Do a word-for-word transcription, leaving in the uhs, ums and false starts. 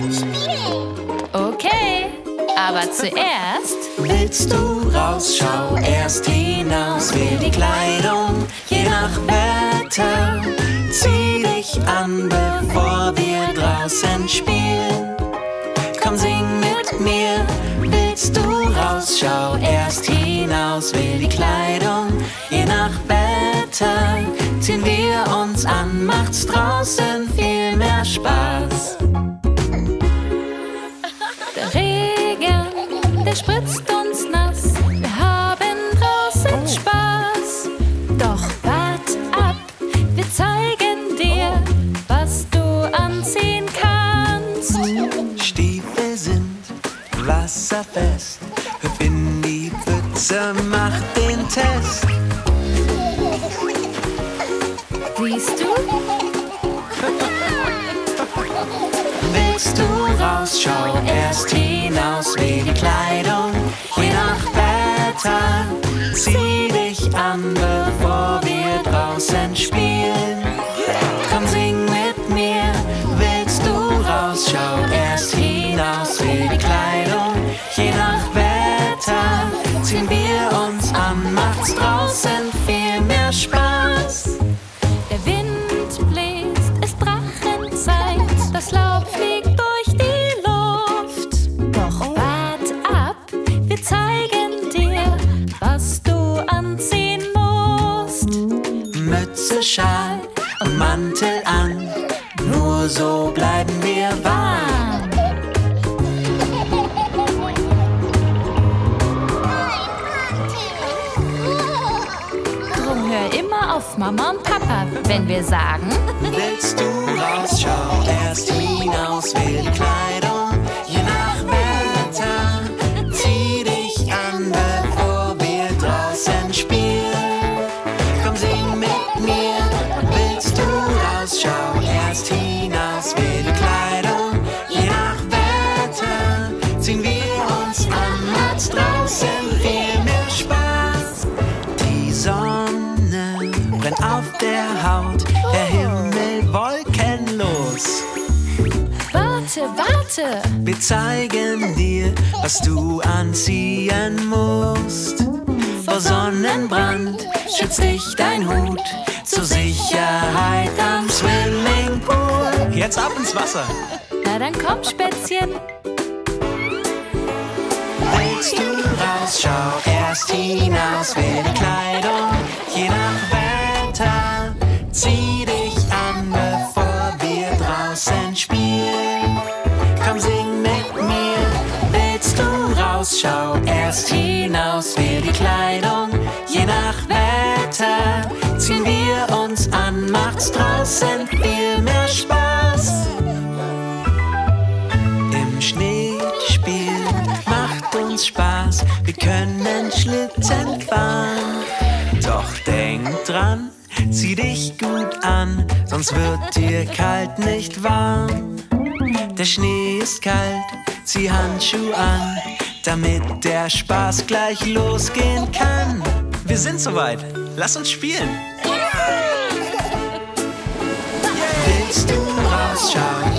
Okay, aber zuerst... Willst du raus, schau erst hinaus, wähl die Kleidung, je nach Wetter. Zieh dich an, bevor wir draußen spielen. Komm, sing mit mir. Willst du raus, schau erst hinaus, wähl die Kleidung, je nach Wetter. Ziehen wir uns an, macht's draußen viel mehr Spaß. Der Regen, der spritzt uns nass. Wir haben draußen Spaß. Doch wart ab, wir zeigen dir, was du anziehen kannst. Stiefel sind wasserfest. Hüpf in die Pfütze, mach den Test. Siehst du? Willst du raus, schau erst hinaus, wähl die Kleidung, je nach Wetter. Zieh dich an, bevor wir draußen spielen. Komm, sing mit mir. Willst du raus, schau erst hinaus, wähl die Kleidung, je nach Wetter. Ziehen wir uns an, macht's draußen viel mehr Spaß. Der Wind bläst, es Drachenzeit. Das Laub fliegt durch die Luft. Doch wart ab, wir zeigen dir, was du anziehen musst. Mütze, Schal und Mantel an, nur so bleiben wir warm. Drum hör immer auf Mama und Papa, wenn wir sagen: Willst du raus, schau erst hinaus, wähl die Kleidung, je nach Wetter. Zieh dich an, bevor wir draußen spielen. Komm, sing mit mir. Willst du raus, schau erst hinaus, wähl die Kleidung, je nach Wetter. Ziehen wir uns an, macht's draußen viel mehr Spaß. Die Sonne brennt auf der Haut, der Himmel wolkenlos. Warte, warte! Wir zeigen dir, was du anziehen musst. Vor Sonnenbrand schützt dich dein Hut, zur Sicherheit am Swimmingpool. Jetzt ab ins Wasser. Na dann komm, Spätzchen. Willst du raus, schau erst hinaus, wähl die Kleidung, je nach Wetter. Zieh dich an, bevor wir draußen spielen. Komm, sing mit mir. Willst du raus, schau erst hinaus, wähl die Kleidung, je nach Wetter. Ziehen wir uns an, macht's draußen viel mehr Spaß. Im Schnee spielen macht uns Spaß, wir können Schlitten fahren. Doch denk dran, zieh dich gut an, sonst wird dir kalt, nicht warm. Der Schnee ist kalt, zieh Handschuhe an, damit der Spaß gleich losgehen kann. Wir sind soweit, lass uns spielen. Willst du raus, schau